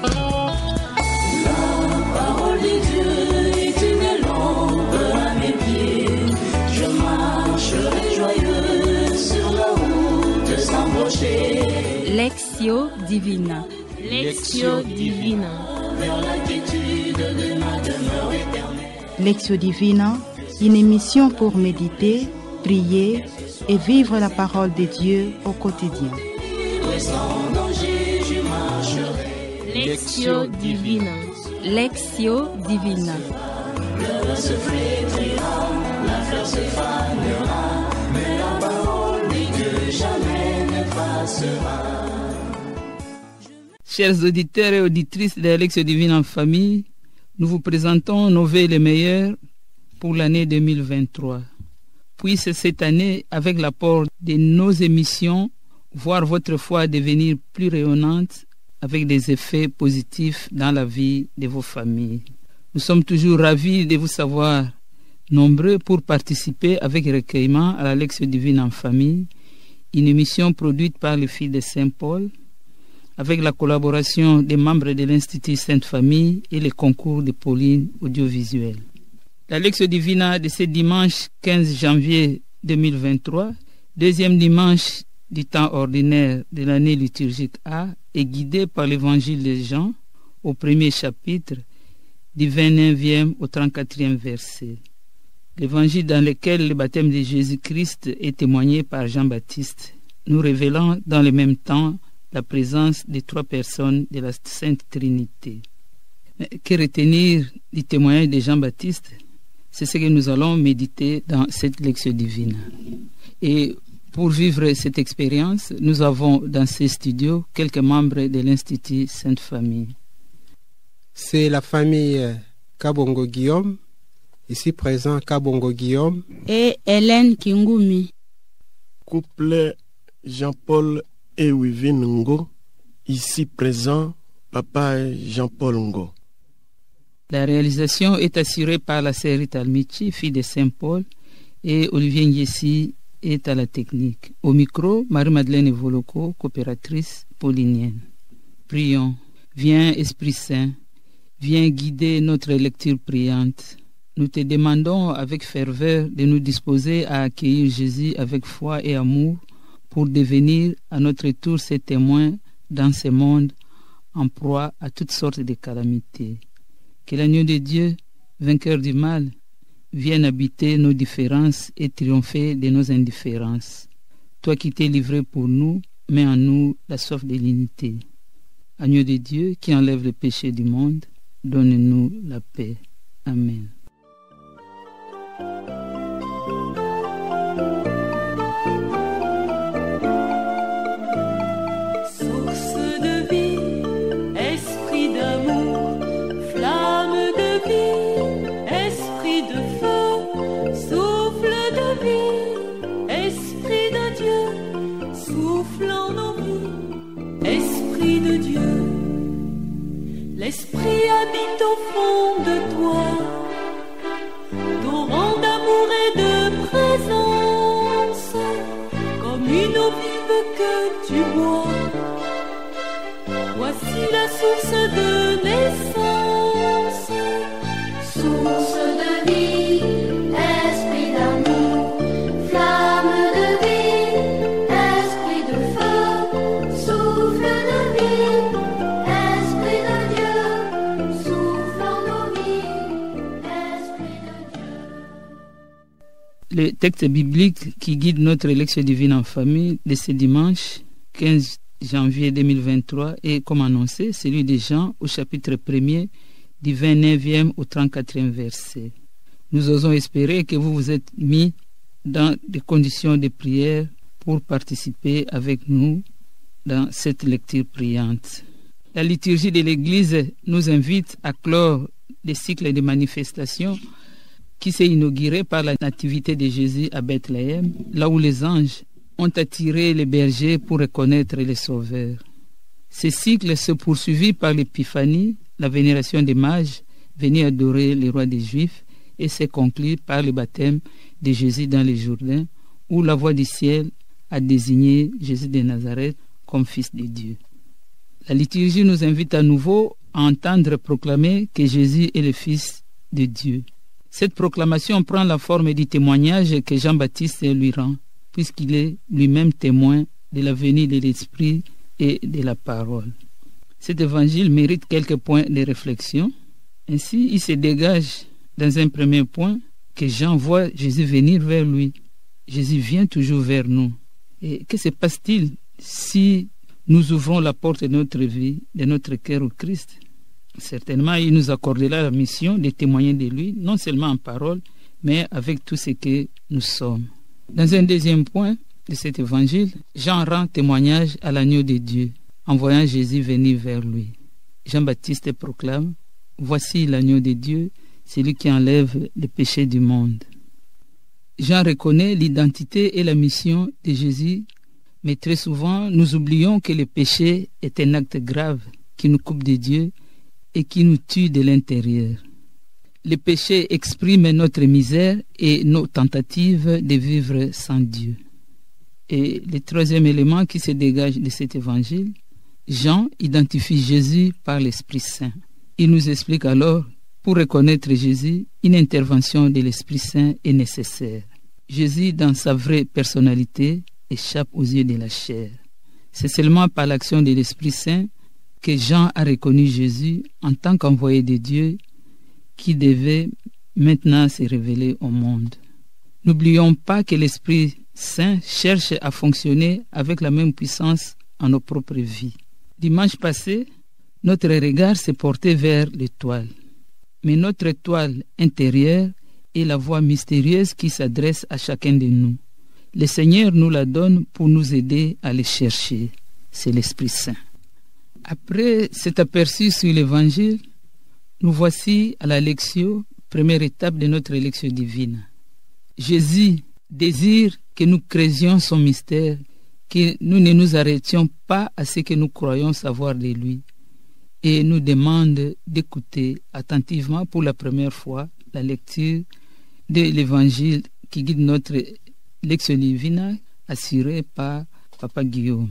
Lectio Divina. Lectio Divina. Lectio Divina, une émission pour méditer, prier et vivre la parole de Dieu au quotidien. Lectio Divina. Lectio Divina. Le se flétrira, la fleur se fanera, mais la parole de Dieu jamais n'effacera. Chers auditeurs et auditrices de Lectio Divina en famille, nous vous présentons nos vœux les meilleurs pour l'année 2023. Puisse cette année, avec l'apport de nos émissions, voir votre foi devenir plus rayonnante avec des effets positifs dans la vie de vos familles. Nous sommes toujours ravis de vous savoir nombreux pour participer avec recueillement à la Lectio Divine en famille, une émission produite par les filles de Saint-Paul, avec la collaboration des membres de l'Institut Sainte-Famille et les concours de Pauline audiovisuelle. La Lectio Divina de ce dimanche 15 janvier 2023, deuxième dimanche du temps ordinaire de l'année liturgique A, est guidée par l'Évangile de Jean au premier chapitre, du 29e au 34e verset. L'évangile dans lequel le baptême de Jésus-Christ est témoigné par Jean-Baptiste, nous révélant dans le même temps la présence des trois personnes de la Sainte Trinité. Que retenir du témoignage de Jean-Baptiste? C'est ce que nous allons méditer dans cette Lectio Divine. Et pour vivre cette expérience, nous avons dans ces studios quelques membres de l'Institut Sainte-Famille. C'est la famille Kabongo Guillaume, ici présent Kabongo Guillaume. Et Hélène Kingumi. Couple Jean-Paul et Wivine Ngo, ici présent Papa Jean-Paul Ngo. La réalisation est assurée par la sœur Rita Almichi, fille de Saint-Paul, et Olivier Ngessi est à la technique. Au micro, Marie-Madeleine Evoloko, coopératrice paulinienne. Prions. Viens, Esprit Saint, viens guider notre lecture priante. Nous te demandons avec ferveur de nous disposer à accueillir Jésus avec foi et amour pour devenir à notre tour ses témoins dans ce monde en proie à toutes sortes de calamités. Que l'agneau de Dieu, vainqueur du mal, vienne habiter nos différences et triompher de nos indifférences. Toi qui t'es livré pour nous, mets en nous la soif de l'unité. Agneau de Dieu qui enlève le péché du monde, donne-nous la paix. Amen. L'Esprit habite au fond de toi, torrent d'amour et de présence, comme une eau vive que tu bois. Voici la source de naissance, source de vie, esprit d'amour, flamme de vie, esprit de feu, souffle de vie. Le texte biblique qui guide notre Lectio Divine en famille de ce dimanche 15 janvier 2023 est, comme annoncé, celui de Jean au chapitre 1er du 29e au 34e verset. Nous osons espérer que vous vous êtes mis dans des conditions de prière pour participer avec nous dans cette lecture priante. La liturgie de l'Église nous invite à clore des cycles de manifestations qui s'est inauguré par la nativité de Jésus à Bethléem, là où les anges ont attiré les bergers pour reconnaître le Sauveur. Ce cycle se poursuivit par l'épiphanie, la vénération des mages venus adorer le roi des Juifs, et s'est conclu par le baptême de Jésus dans le Jourdain, où la voix du ciel a désigné Jésus de Nazareth comme fils de Dieu. La liturgie nous invite à nouveau à entendre proclamer que Jésus est le Fils de Dieu. Cette proclamation prend la forme du témoignage que Jean-Baptiste lui rend, puisqu'il est lui-même témoin de la venue de l'Esprit et de la parole. Cet évangile mérite quelques points de réflexion. Ainsi, il se dégage dans un premier point que Jean voit Jésus venir vers lui. Jésus vient toujours vers nous. Et que se passe-t-il si nous ouvrons la porte de notre vie, de notre cœur au Christ? Certainement, il nous accordera la mission de témoigner de lui, non seulement en parole, mais avec tout ce que nous sommes. Dans un deuxième point de cet évangile, Jean rend témoignage à l'agneau de Dieu, en voyant Jésus venir vers lui. Jean-Baptiste proclame: « Voici l'agneau de Dieu, celui qui enlève les péchés du monde. » Jean reconnaît l'identité et la mission de Jésus, mais très souvent, nous oublions que le péché est un acte grave qui nous coupe de Dieu et qui nous tue de l'intérieur. Le péché exprime notre misère et nos tentatives de vivre sans Dieu. Et le troisième élément qui se dégage de cet évangile, Jean identifie Jésus par l'Esprit Saint. Il nous explique alors, pour reconnaître Jésus, une intervention de l'Esprit Saint est nécessaire. Jésus, dans sa vraie personnalité, échappe aux yeux de la chair. C'est seulement par l'action de l'Esprit Saint que Jean a reconnu Jésus en tant qu'envoyé de Dieu qui devait maintenant se révéler au monde. N'oublions pas que l'Esprit Saint cherche à fonctionner avec la même puissance en nos propres vies. Dimanche passé, notre regard s'est porté vers l'étoile. Mais notre étoile intérieure est la voix mystérieuse qui s'adresse à chacun de nous. Le Seigneur nous la donne pour nous aider à les chercher. C'est l'Esprit Saint. Après cet aperçu sur l'Évangile, nous voici à la lectio, première étape de notre lectio divine. Jésus désire que nous creusions son mystère, que nous ne nous arrêtions pas à ce que nous croyons savoir de lui, et nous demande d'écouter attentivement pour la première fois la lecture de l'Évangile qui guide notre lectio divina, assurée par Papa Guillaume.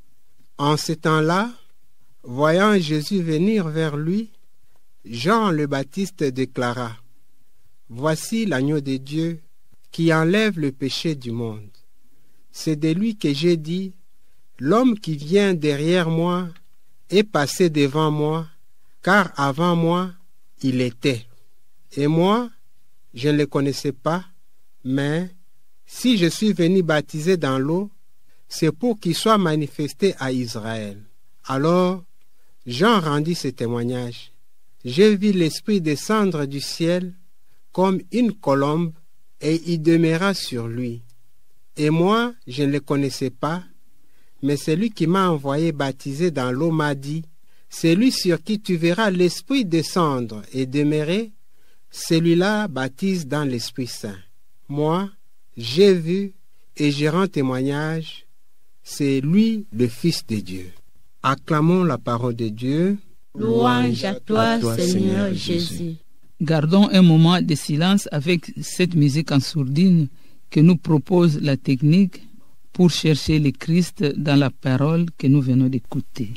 En ce temps-là, voyant Jésus venir vers lui, Jean le Baptiste déclara: « Voici l'agneau de Dieu qui enlève le péché du monde. C'est de lui que j'ai dit: l'homme qui vient derrière moi est passé devant moi, car avant moi, il était. Et moi, je ne le connaissais pas, mais si je suis venu baptiser dans l'eau, c'est pour qu'il soit manifesté à Israël. » Alors, Jean rendit ce témoignage. J'ai vu l'Esprit descendre du ciel comme une colombe et il demeura sur lui. Et moi, je ne le connaissais pas, mais celui qui m'a envoyé baptiser dans l'eau m'a dit: c'est lui sur qui tu verras l'Esprit descendre et demeurer, celui-là baptise dans l'Esprit Saint. Moi, j'ai vu et je rends témoignage, c'est lui le Fils de Dieu. Acclamons la parole de Dieu. Louange à toi, Seigneur Jésus. Gardons un moment de silence avec cette musique en sourdine que nous propose la technique pour chercher le Christ dans la parole que nous venons d'écouter.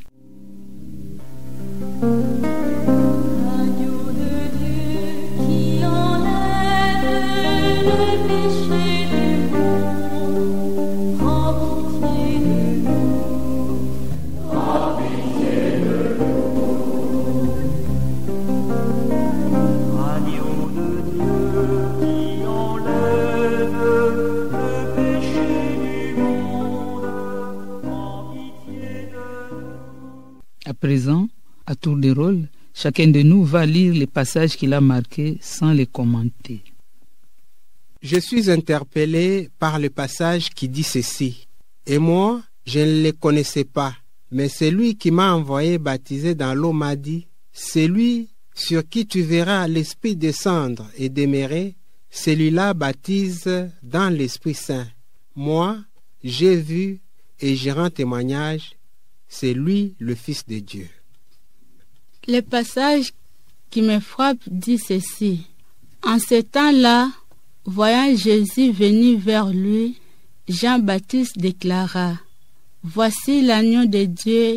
À présent, à tour de rôle, chacun de nous va lire les passages qu'il a marqués sans les commenter. Je suis interpellé par le passage qui dit ceci: et moi, je ne le connaissais pas, mais celui qui m'a envoyé baptiser dans l'eau m'a dit: c'est lui sur qui tu verras l'Esprit descendre et demeurer, celui-là baptise dans l'Esprit Saint. Moi, j'ai vu et je rends témoignage, c'est lui le Fils de Dieu. Le passage qui me frappe dit ceci: en ce temps-là, voyant Jésus venir vers lui, Jean-Baptiste déclara: voici l'agneau de Dieu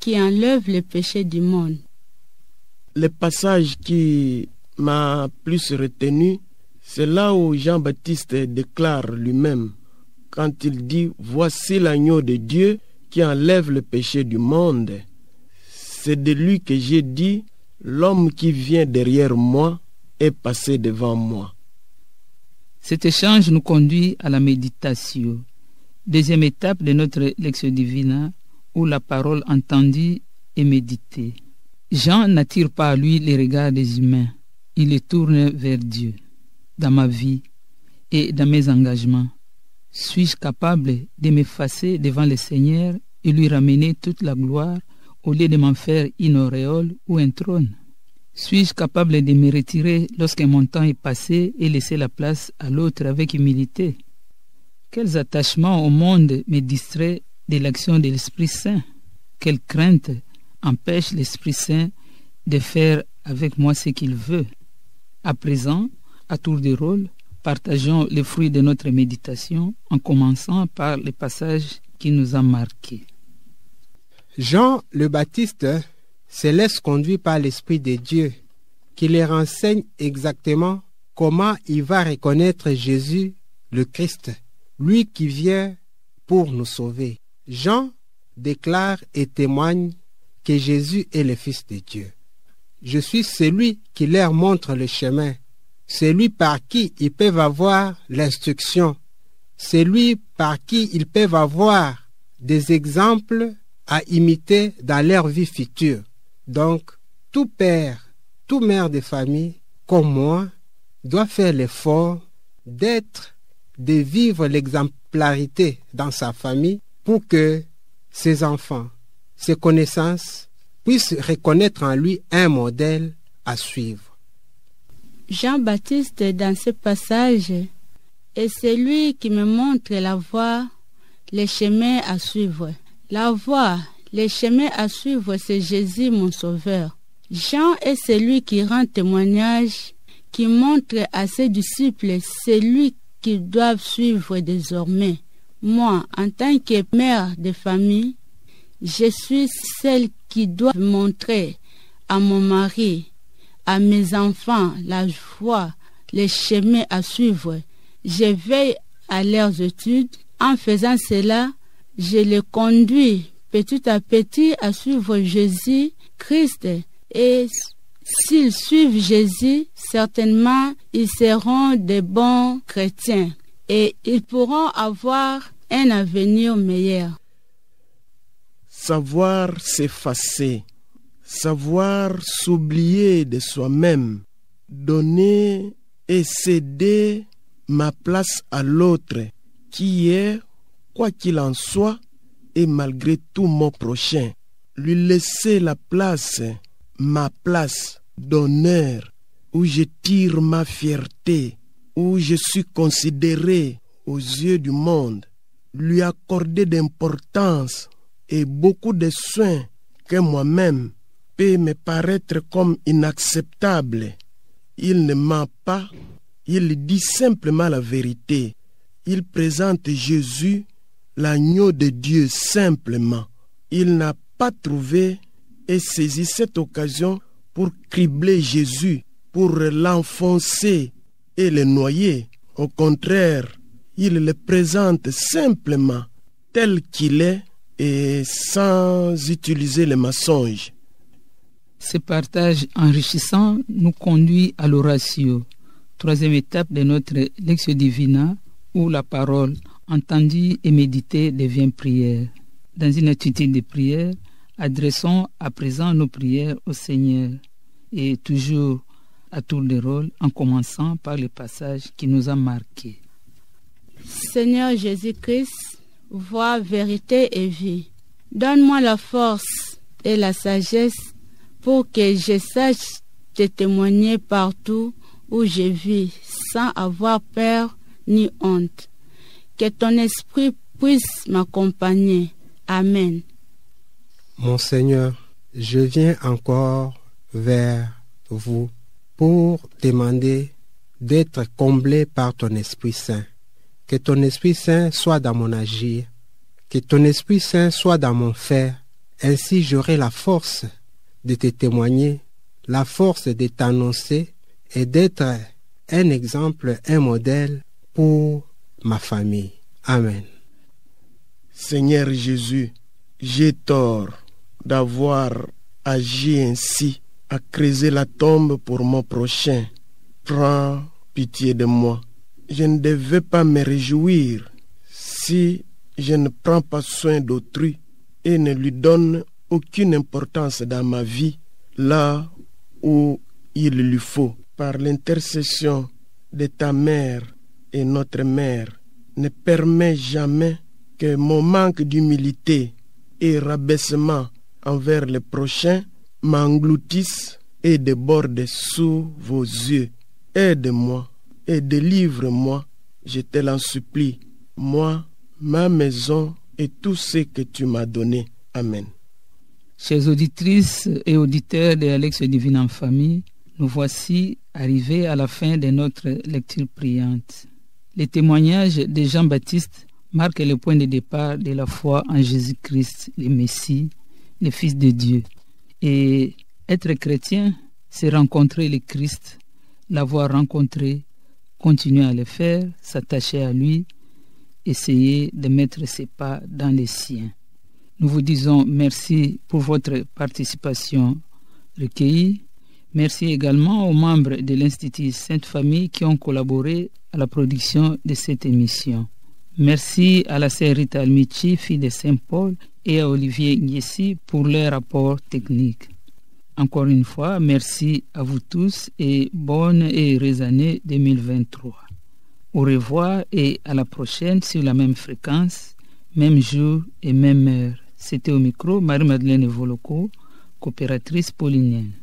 qui enlève le péché du monde. Le passage qui m'a plus retenu, c'est là où Jean-Baptiste déclare lui-même, quand il dit « Voici l'agneau de Dieu qui enlève le péché du monde. C'est de lui que j'ai dit, l'homme qui vient derrière moi est passé devant moi. » Cet échange nous conduit à la méditation. Deuxième étape de notre Lectio Divina, où la parole entendue est méditée. Jean n'attire pas à lui les regards des humains. Il les tourne vers Dieu. Dans ma vie et dans mes engagements, suis-je capable de m'effacer devant le Seigneur et lui ramener toute la gloire au lieu de m'en faire une auréole ou un trône? Suis-je capable de me retirer lorsque mon temps est passé et laisser la place à l'autre avec humilité? Quels attachements au monde me distraient de l'action de l'Esprit Saint? Quelle crainte empêche l'Esprit Saint de faire avec moi ce qu'il veut? À présent, à tour de rôle, partageons les fruits de notre méditation en commençant par les passages qui nous ont marqués. Jean le Baptiste se laisse conduire par l'Esprit de Dieu qui les renseigne exactement comment il va reconnaître Jésus, le Christ, lui qui vient pour nous sauver. Jean déclare et témoigne que Jésus est le Fils de Dieu. Je suis celui qui leur montre le chemin, celui par qui ils peuvent avoir l'instruction, celui par qui ils peuvent avoir des exemples à imiter dans leur vie future. Donc, tout père, tout mère de famille, comme moi, doit faire l'effort de vivre l'exemplarité dans sa famille pour que ses enfants, ses connaissances, puissent reconnaître en lui un modèle à suivre. Jean-Baptiste, dans ce passage, est celui qui me montre la voie, les chemins à suivre. La voie, les chemins à suivre, c'est Jésus, mon Sauveur. Jean est celui qui rend témoignage, qui montre à ses disciples celui qu'ils doivent suivre désormais. Moi, en tant que mère de famille, je suis celle qui doit montrer à mon mari, à mes enfants, la voie, les chemins à suivre. Je veille à leurs études. En faisant cela, je les conduis petit à petit à suivre Jésus, Christ. Et s'ils suivent Jésus, certainement, ils seront de bons chrétiens et ils pourront avoir un avenir meilleur. Savoir s'effacer, savoir s'oublier de soi-même, donner et céder ma place à l'autre, qui est, quoi qu'il en soit, et malgré tout mon prochain, lui laisser la place, ma place d'honneur, où je tire ma fierté, où je suis considéré aux yeux du monde, lui accorder d'importance et beaucoup de soins que moi-même peut me paraître comme inacceptable. Il ne ment pas, il dit simplement la vérité. Il présente Jésus, l'agneau de Dieu, simplement. Il n'a pas trouvé et saisi cette occasion pour cribler Jésus, pour l'enfoncer et le noyer. Au contraire, il le présente simplement tel qu'il est et sans utiliser les mensonges. Ce partage enrichissant nous conduit à l'oratio, troisième étape de notre Lectio Divina, où la parole entendue et méditée devient prière. Dans une attitude de prière, adressons à présent nos prières au Seigneur, et toujours à tour de rôle, en commençant par les passages qui nous ont marqués. Seigneur Jésus-Christ, voie, vérité et vie, donne-moi la force et la sagesse pour que je sache te témoigner partout où je vis, sans avoir peur ni honte. Que ton esprit puisse m'accompagner. Amen. Mon Seigneur, je viens encore vers vous pour demander d'être comblé par ton Esprit Saint. Que ton Esprit Saint soit dans mon agir, que ton Esprit Saint soit dans mon faire, Ainsi j'aurai la force de te témoigner, la force de t'annoncer et d'être un exemple, un modèle pour ma famille. Amen. Seigneur Jésus, j'ai tort d'avoir agi ainsi, à creuser la tombe pour mon prochain. Prends pitié de moi. Je ne devais pas me réjouir si je ne prends pas soin d'autrui et ne lui donne aucune importance dans ma vie, là où il lui faut. Par l'intercession de ta mère et notre mère, ne permets jamais que mon manque d'humilité et rabaissement envers le prochain m'engloutisse et déborde sous vos yeux. Aide-moi et délivre-moi, je te l'en supplie, moi, ma maison et tout ce que tu m'as donné. Amen. Chers auditrices et auditeurs de Lectio Divina en famille, nous voici arrivés à la fin de notre lecture priante. Les témoignages de Jean-Baptiste marquent le point de départ de la foi en Jésus-Christ, le Messie, le Fils de Dieu. Et être chrétien, c'est rencontrer le Christ, l'avoir rencontré, continuer à le faire, s'attacher à lui, essayer de mettre ses pas dans les siens. Nous vous disons merci pour votre participation recueillie. Merci également aux membres de l'Institut Sainte Famille qui ont collaboré à la production de cette émission. Merci à la sœur Rita Almici, fille de Saint-Paul, et à Olivier Ngiesi pour leur rapport technique. Encore une fois, merci à vous tous et bonne et heureuse année 2023. Au revoir et à la prochaine sur la même fréquence, même jour et même heure. C'était au micro Marie-Madeleine Voloko, coopératrice paulinienne.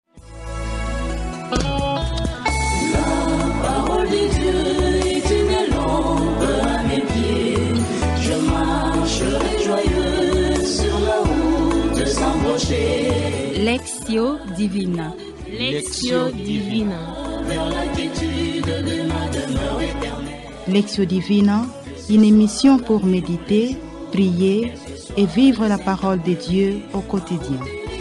Lectio Divina. Lectio Divina. Lectio Divina, une émission pour méditer, prier et vivre la parole de Dieu au quotidien.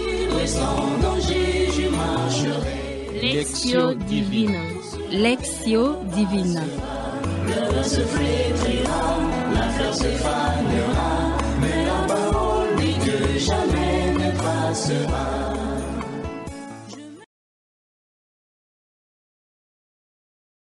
Lectio Divina. Lectio Divina. Le se flétrira, la fleur se fanera, mais la parole dit que jamais ne passera.